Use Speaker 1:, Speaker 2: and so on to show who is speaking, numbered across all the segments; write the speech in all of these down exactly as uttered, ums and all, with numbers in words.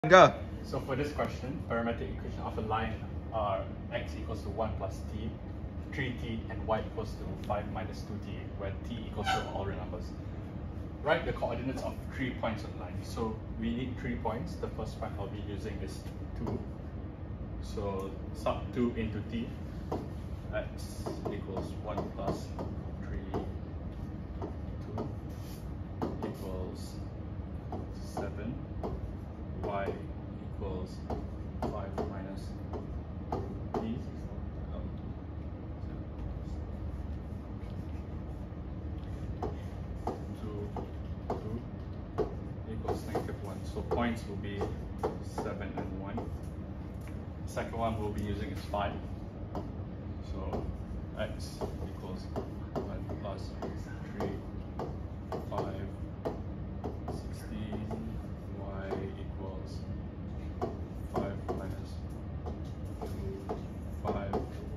Speaker 1: Go.
Speaker 2: So for this question, parametric equation of a line are x equals to one plus t, three t, and y equals to five minus two t, where t equals to all real numbers. Write the coordinates of three points on the line. So we need three points. The first point I'll be using is two. So sub two into t, x equals one plus three, two equals seven, y equals five minus t, um, two, two equals negative one. So points will be seven and one. Second one we'll be using is five. So x equals one plus three, five, sixteen, y equals five minus two, five.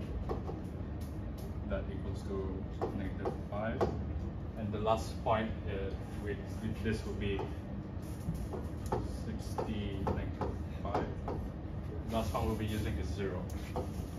Speaker 2: That equals to negative five. And the last point uh, with, with this will be sixty, negative five. Last one we'll be using is zero.